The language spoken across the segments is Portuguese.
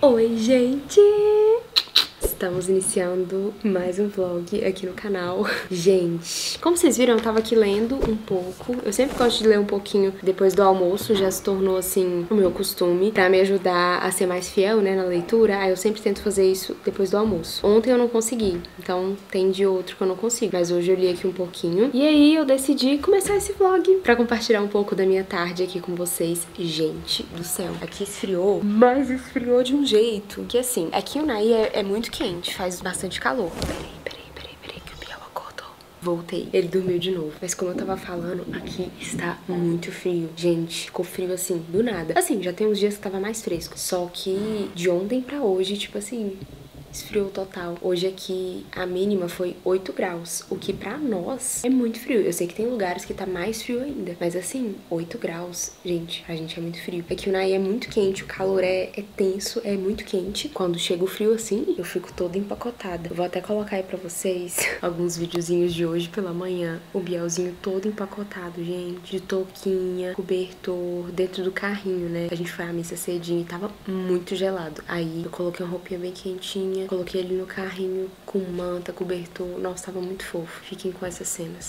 Oi, gente! Estamos iniciando mais um vlog aqui no canal. Gente, como vocês viram, eu tava aqui lendo um pouco. Eu sempre gosto de ler um pouquinho depois do almoço, já se tornou assim o meu costume, pra me ajudar a ser mais fiel, né, na leitura. Aí eu sempre tento fazer isso depois do almoço. Ontem eu não consegui, então tem dia outro que eu não consigo, mas hoje eu li aqui um pouquinho. E aí eu decidi começar esse vlog pra compartilhar um pouco da minha tarde aqui com vocês. Gente do céu, aqui esfriou, mas esfriou de um jeito que assim, aqui o Naí é muito quente, faz bastante calor. Peraí, que o Biel acordou. Voltei, ele dormiu de novo. Mas como eu tava falando, aqui está muito frio. Gente, ficou frio assim, do nada. Assim, já tem uns dias que tava mais fresco. Só que de ontem pra hoje, tipo assim, esfriou total. Hoje aqui a mínima foi 8 graus, o que pra nós é muito frio. Eu sei que tem lugares que tá mais frio ainda, mas assim, 8 graus, gente, pra gente é muito frio. Aqui o Naí é muito quente, o calor é tenso, é muito quente. Quando chega o frio assim, eu fico toda empacotada. Eu vou até colocar aí pra vocês alguns videozinhos de hoje pela manhã. O Bielzinho todo empacotado, gente, de touquinha, cobertor, dentro do carrinho, né? A gente foi à missa cedinho e tava muito gelado. Aí eu coloquei uma roupinha bem quentinha, coloquei ele no carrinho com manta, cobertor. Nossa, tava muito fofo. Fiquem com essas cenas.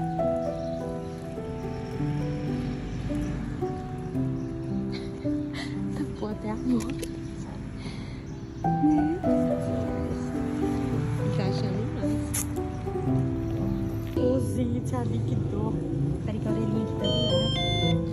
Tapou até a moto. Tá achando mais. Ozinho, sabe que dor. Peraí que a orelhinha aqui tá virada.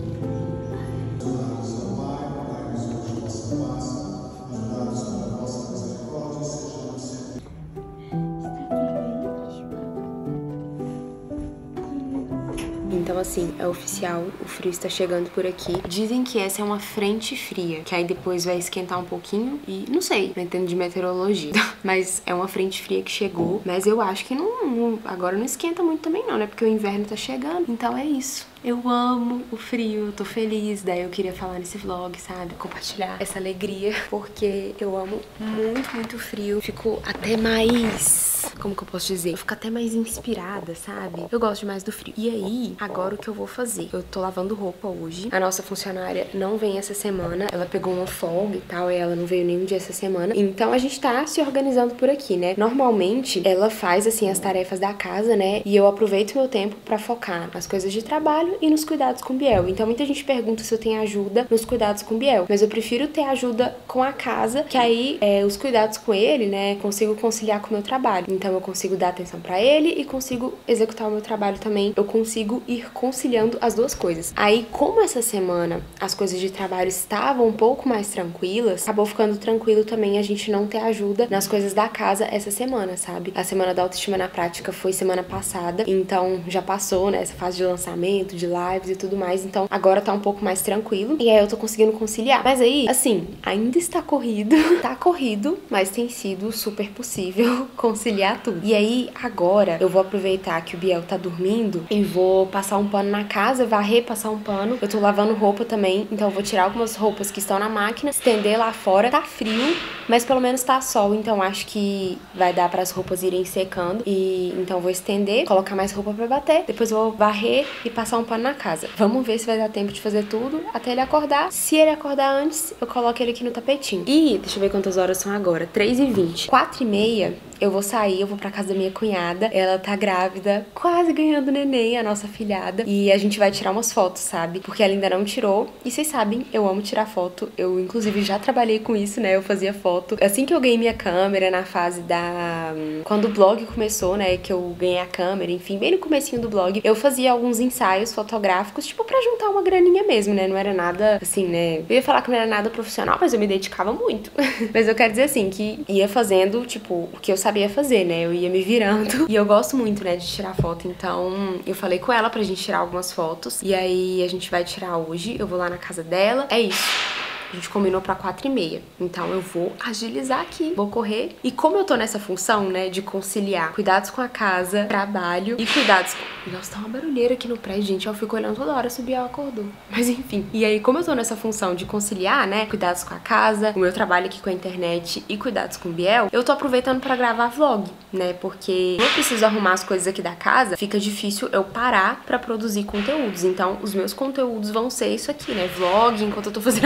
Então assim, é oficial, o frio está chegando por aqui. Dizem que essa é uma frente fria, que aí depois vai esquentar um pouquinho e não sei, não entendo de meteorologia, mas é uma frente fria que chegou, mas eu acho que agora não esquenta muito também não, né, porque o inverno tá chegando, então é isso. Eu amo o frio, eu tô feliz, daí eu queria falar nesse vlog, sabe? Compartilhar essa alegria, porque eu amo muito frio. Fico até mais... como que eu posso dizer? Eu fico até mais inspirada, sabe? Eu gosto demais do frio. E aí, agora o que eu vou fazer? Eu tô lavando roupa hoje. A nossa funcionária não vem essa semana. Ela pegou uma folga e tal, e ela não veio nenhum dia essa semana. Então a gente tá se organizando por aqui, né? Normalmente, ela faz, assim, as tarefas da casa, né? E eu aproveito meu tempo pra focar nas coisas de trabalho e nos cuidados com o Biel. Então muita gente pergunta se eu tenho ajuda nos cuidados com o Biel, mas eu prefiro ter ajuda com a casa, que aí os cuidados com ele, né, consigo conciliar com o meu trabalho. Então eu consigo dar atenção pra ele e consigo executar o meu trabalho também. Eu consigo ir conciliando as duas coisas. Aí, como essa semana as coisas de trabalho estavam um pouco mais tranquilas, acabou ficando tranquilo também a gente não ter ajuda nas coisas da casa essa semana, sabe? A semana da autoestima na prática foi semana passada, então já passou, né, essa fase de lançamento, de lives e tudo mais, então agora tá um pouco mais tranquilo e aí eu tô conseguindo conciliar. Mas aí, assim, ainda está corrido, tá corrido, mas tem sido super possível conciliar tudo. E aí, agora, eu vou aproveitar que o Biel tá dormindo e vou passar um pano na casa, varrer, passar um pano. Eu tô lavando roupa também, então eu vou tirar algumas roupas que estão na máquina, estender lá fora. Tá frio, mas pelo menos tá sol, então acho que vai dar para as roupas irem secando. E então eu vou estender, colocar mais roupa pra bater, depois eu vou varrer e passar um pano na casa. Vamos ver se vai dar tempo de fazer tudo até ele acordar. Se ele acordar antes, eu coloco ele aqui no tapetinho. E deixa eu ver quantas horas são agora. 3h20. 4h30 eu vou sair, eu vou pra casa da minha cunhada. Ela tá grávida, quase ganhando neném, a nossa filhada. E a gente vai tirar umas fotos, sabe? Porque ela ainda não tirou. E vocês sabem, eu amo tirar foto. Eu, inclusive, já trabalhei com isso, né? Eu fazia foto. Assim que eu ganhei minha câmera, na fase da... quando o blog começou, né? Que eu ganhei a câmera, enfim, bem no comecinho do blog, eu fazia alguns ensaios fotográficos, tipo, pra juntar uma graninha mesmo, né? Não era nada, assim, né? Eu ia falar que não era nada profissional, mas eu me dedicava muito. Mas eu quero dizer, assim, que ia fazendo, tipo, o que eu sabia fazer, né? Eu ia me virando. E eu gosto muito, né, de tirar foto. Então, eu falei com ela pra gente tirar algumas fotos. E aí, a gente vai tirar hoje. Eu vou lá na casa dela. É isso. A gente combinou pra 4h30. Então eu vou agilizar aqui, vou correr. E como eu tô nessa função, né, de conciliar cuidados com a casa, trabalho e cuidados com... Nossa, tá uma barulheira aqui no prédio, gente. Eu fico olhando toda hora se o Biel acordou. Mas enfim. E aí, como eu tô nessa função de conciliar, né, cuidados com a casa, o meu trabalho aqui com a internet e cuidados com o Biel, eu tô aproveitando pra gravar vlog, né, porque eu preciso arrumar as coisas aqui da casa, fica difícil eu parar pra produzir conteúdos. Então, os meus conteúdos vão ser isso aqui, né, vlog enquanto eu tô fazendo as coisas,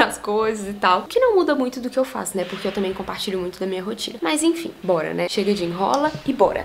coisas e tal. O que não muda muito do que eu faço, né? Porque eu também compartilho muito da minha rotina. Mas enfim, bora, né? Chega de enrola e bora.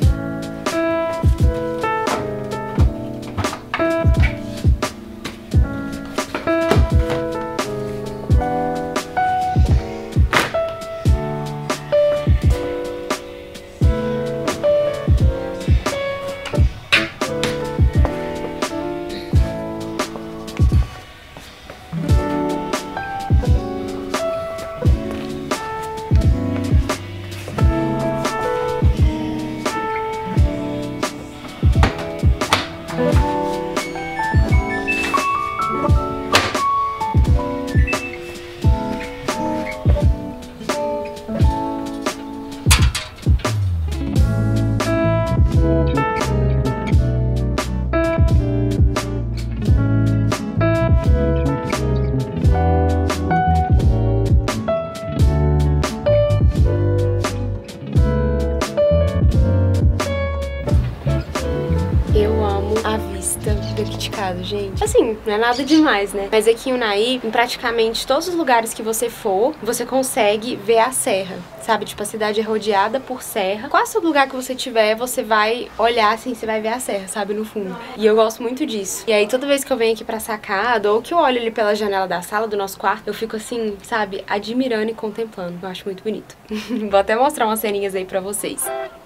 Daqui de casa, gente. Assim, não é nada demais, né? Mas aqui em Unai, em praticamente todos os lugares que você for, você consegue ver a serra, sabe? Tipo, a cidade é rodeada por serra. Quase todo lugar que você tiver, você vai olhar assim, você vai ver a serra, sabe? No fundo. E eu gosto muito disso. E aí, toda vez que eu venho aqui pra sacada, ou que eu olho ali pela janela da sala do nosso quarto, eu fico assim, sabe? Admirando e contemplando. Eu acho muito bonito. Vou até mostrar umas ceninhas aí pra vocês.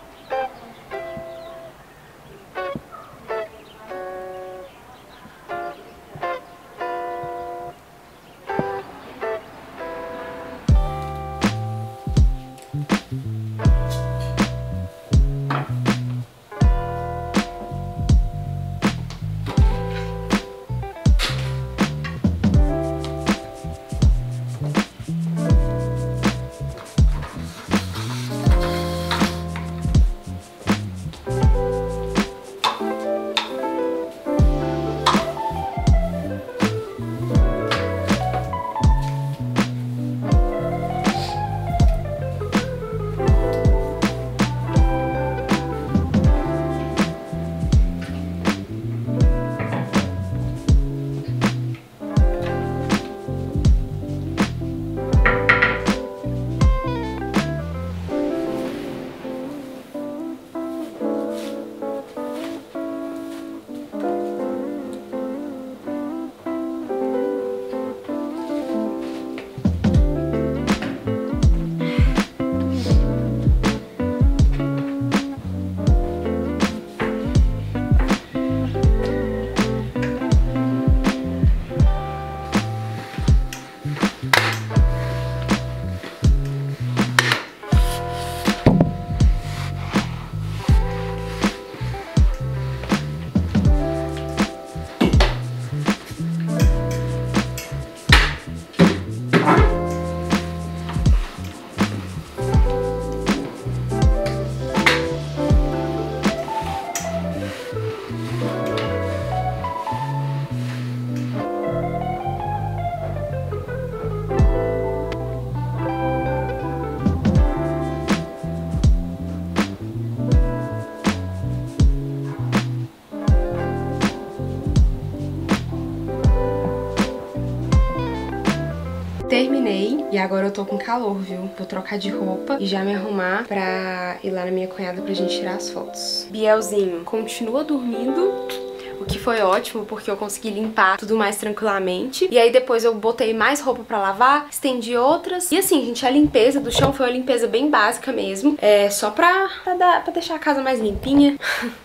Terminei e agora eu tô com calor, viu? Vou trocar de roupa e já me arrumar pra ir lá na minha cunhada pra gente tirar as fotos. Bielzinho continua dormindo, o que foi ótimo porque eu consegui limpar tudo mais tranquilamente. E aí depois eu botei mais roupa pra lavar, estendi outras. E assim, gente, a limpeza do chão foi uma limpeza bem básica mesmo. É só pra deixar a casa mais limpinha.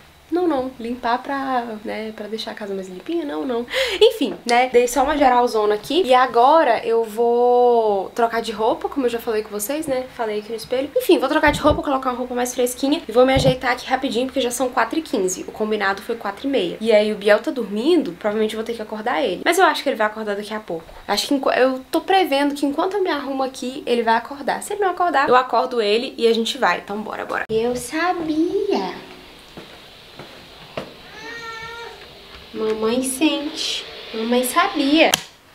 Não, limpar pra deixar a casa mais limpinha, não. Enfim, né, dei só uma geralzona aqui. E agora eu vou trocar de roupa, como eu já falei com vocês, né, falei aqui no espelho. Enfim, vou trocar de roupa, colocar uma roupa mais fresquinha e vou me ajeitar aqui rapidinho, porque já são 4h15. O combinado foi 4h30. E aí o Biel tá dormindo, provavelmente eu vou ter que acordar ele. Mas eu acho que ele vai acordar daqui a pouco. Acho que eu tô prevendo que enquanto eu me arrumo aqui, ele vai acordar. Se ele não acordar, eu acordo ele e a gente vai. Então bora. Eu sabia. Mamãe sente. Mamãe sabia.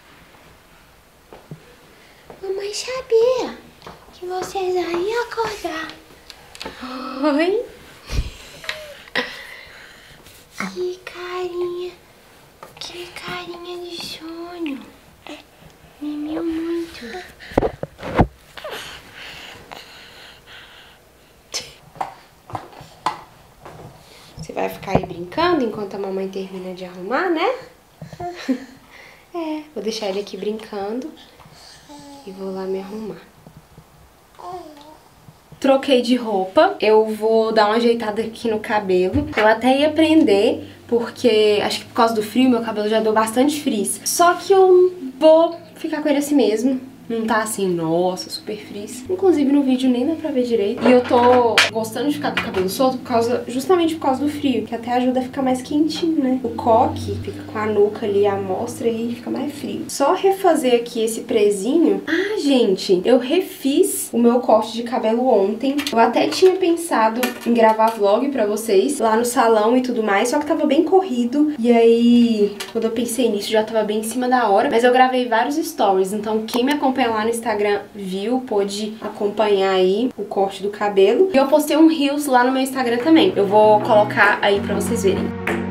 Mamãe sabia que vocês iam acordar. Oi? Que carinha de sonho. Mimiu muito. Você vai ficar aí brincando enquanto a mamãe termina de arrumar, né? É, vou deixar ele aqui brincando e vou lá me arrumar. Troquei de roupa, eu vou dar uma ajeitada aqui no cabelo. Eu até ia prender, porque acho que por causa do frio meu cabelo já deu bastante frizz. Só que eu vou ficar com ele assim mesmo. Não tá assim, nossa, super frizz. Inclusive no vídeo nem dá pra ver direito. E eu tô gostando de ficar com o cabelo solto justamente por causa do frio, que até ajuda a ficar mais quentinho, né? O coque fica com a nuca ali à mostra e fica mais frio. Só refazer aqui esse prezinho. Ah, gente, eu refiz o meu corte de cabelo ontem. Eu até tinha pensado em gravar vlog pra vocês lá no salão e tudo mais, só que tava bem corrido. E aí, quando eu pensei nisso, já tava bem em cima da hora. Mas eu gravei vários stories, então quem me acompanha lá no Instagram viu, pôde acompanhar aí o corte do cabelo. E eu postei um Reels lá no meu Instagram também. Eu vou colocar aí pra vocês verem.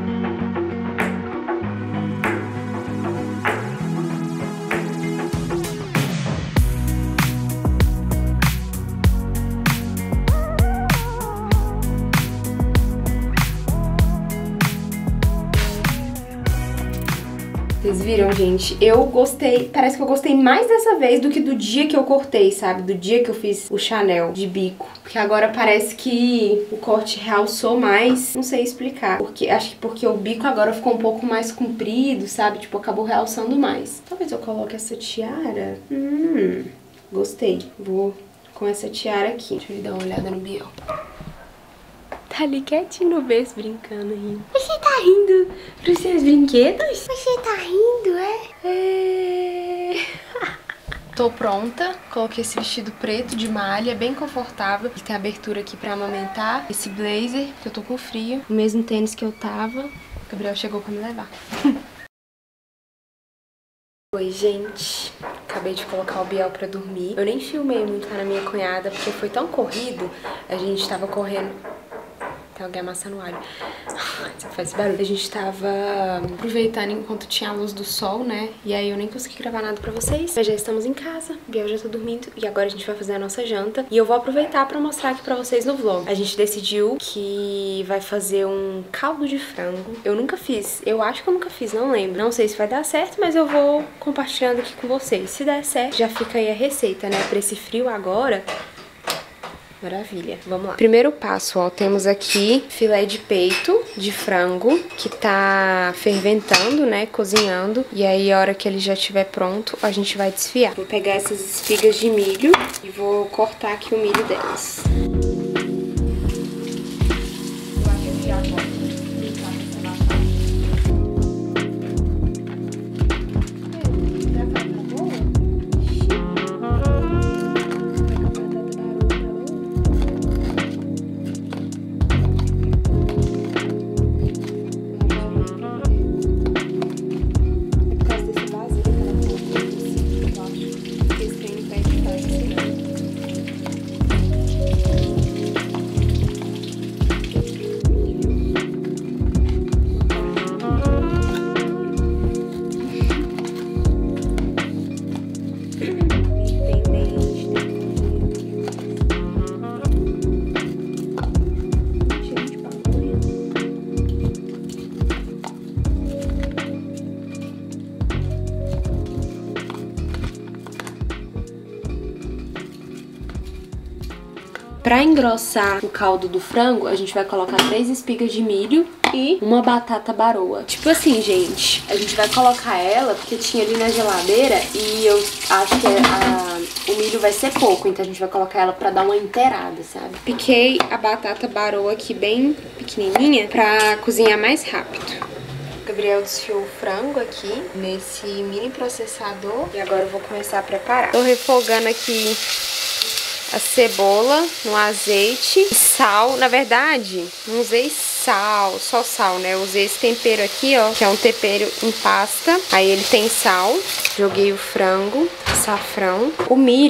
Vocês viram, gente? Eu gostei, parece que eu gostei mais dessa vez do que do dia que eu cortei, sabe? Do dia que eu fiz o Chanel de bico. Porque agora parece que o corte realçou mais, não sei explicar. Acho que porque o bico agora ficou um pouco mais comprido, sabe? Tipo, acabou realçando mais. Talvez eu coloque essa tiara. Gostei. Vou com essa tiara aqui. Deixa eu dar uma olhada no Biel. Tá ali quietinho no berço, brincando, rindo. Você tá rindo pros seus brinquedos? Você tá rindo, é? Tô pronta. Coloquei esse vestido preto de malha, bem confortável. Ele tem abertura aqui pra amamentar. Esse blazer, que eu tô com frio. O mesmo tênis que eu tava. O Gabriel chegou pra me levar. Oi, gente. Acabei de colocar o Biel pra dormir. Eu nem filmei muito lá na minha cunhada, porque foi tão corrido. A gente tava correndo... Tem alguém amassando alho. Isso faz barulho. A gente tava aproveitando enquanto tinha a luz do sol, né? E aí eu nem consegui gravar nada pra vocês. Mas já estamos em casa. O Biel já tá dormindo. E agora a gente vai fazer a nossa janta. E eu vou aproveitar pra mostrar aqui pra vocês no vlog. A gente decidiu que vai fazer um caldo de frango. Eu nunca fiz. Eu acho que eu nunca fiz, não lembro. Não sei se vai dar certo, mas eu vou compartilhando aqui com vocês. Se der certo, já fica aí a receita, né? Pra esse frio agora... Maravilha. Vamos lá. Primeiro passo, ó, temos aqui filé de peito de frango que tá ferventando, né, cozinhando. E aí, a hora que ele já estiver pronto, a gente vai desfiar. Vou pegar essas espigas de milho e vou cortar aqui o milho delas. Pra engrossar o caldo do frango, a gente vai colocar 3 espigas de milho e uma batata baroa. Tipo assim, gente, a gente vai colocar ela porque tinha ali na geladeira e eu acho que o milho vai ser pouco, então a gente vai colocar ela pra dar uma inteirada, sabe? Piquei a batata baroa aqui bem pequenininha pra cozinhar mais rápido. O Gabriel desfiou o frango aqui nesse mini processador e agora eu vou começar a preparar. Tô refogando aqui a cebola no azeite, sal. Na verdade, não usei sal, só sal, né? Eu usei esse tempero aqui, ó, que é um tempero em pasta. Aí ele tem sal. Joguei o frango, açafrão. O milho,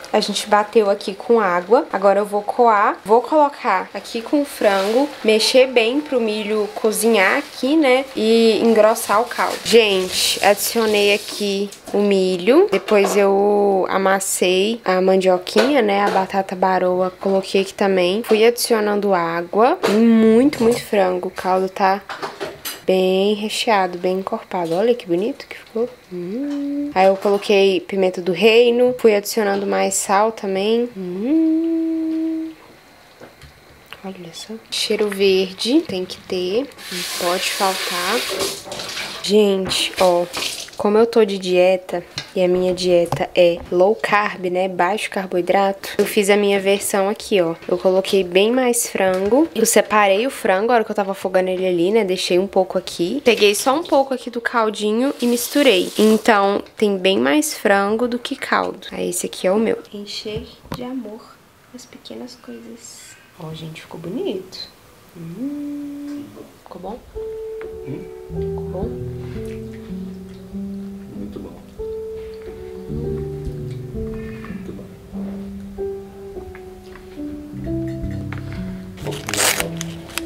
A gente bateu aqui com água. Agora eu vou coar. Vou colocar aqui com o frango, mexer bem pro milho cozinhar aqui, né? E engrossar o caldo. Gente, adicionei aqui o milho. Depois eu amassei a mandioquinha, né? A batata baroa, coloquei aqui também. Fui adicionando água. Tem muito frango. O caldo tá bem recheado, bem encorpado. Olha que bonito que ficou. Aí eu coloquei pimenta do reino. Fui adicionando mais sal também. Olha só. Cheiro verde tem que ter. Não pode faltar. Gente, ó. Como eu tô de dieta, e a minha dieta é low carb, né, baixo carboidrato, eu fiz a minha versão aqui, ó. Eu coloquei bem mais frango, eu separei o frango, a hora que eu tava afogando ele ali, né, deixei um pouco aqui. Peguei só um pouco aqui do caldinho e misturei. Então, tem bem mais frango do que caldo. Aí, esse aqui é o meu. Encher de amor as pequenas coisas. Ó, gente, ficou bonito. Ficou bom? Ficou bom? Muito bom. Muito bom. Um pouco mais alto.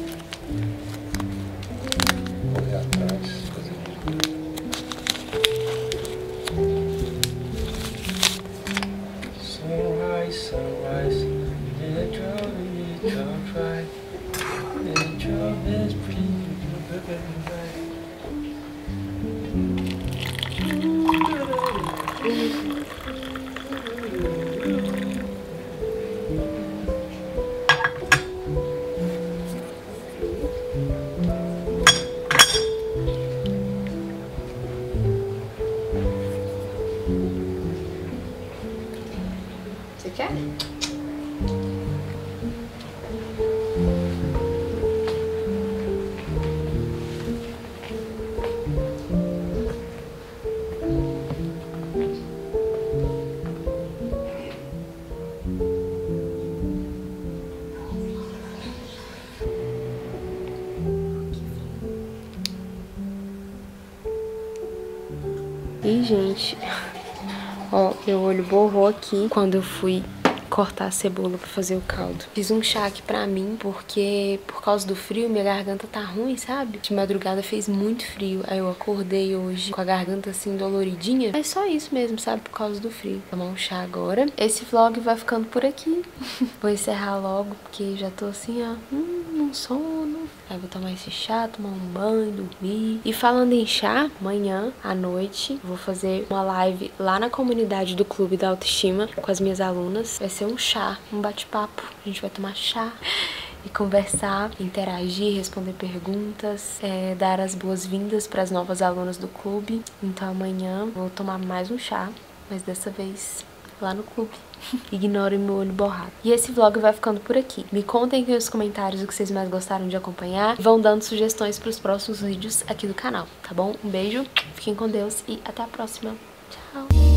Correr atrás. Sunrise, sunrise. Little right. Little is pretty. Você quer? Ih, gente, ó, meu olho borrou aqui quando eu fui cortar a cebola pra fazer o caldo. Fiz um chá aqui pra mim, porque por causa do frio, minha garganta tá ruim, sabe? De madrugada fez muito frio, aí eu acordei hoje com a garganta assim doloridinha. É só isso mesmo, sabe? Por causa do frio. Vou tomar um chá agora. Esse vlog vai ficando por aqui. Vou encerrar logo, porque já tô assim, ó, num sono. Aí vou tomar esse chá, tomar um banho, dormir. E falando em chá, amanhã à noite vou fazer uma live lá na comunidade do Clube da Autoestima com as minhas alunas. Vai ser um chá, um bate-papo. A gente vai tomar chá e conversar, interagir, responder perguntas, dar as boas-vindas para as novas alunas do clube. Então amanhã vou tomar mais um chá, mas dessa vez lá no clube. Ignorem meu olho borrado. E esse vlog vai ficando por aqui. Me contem aqui nos comentários o que vocês mais gostaram de acompanhar. Vão dando sugestões para os próximos vídeos aqui do canal, tá bom? Um beijo, fiquem com Deus e até a próxima. Tchau!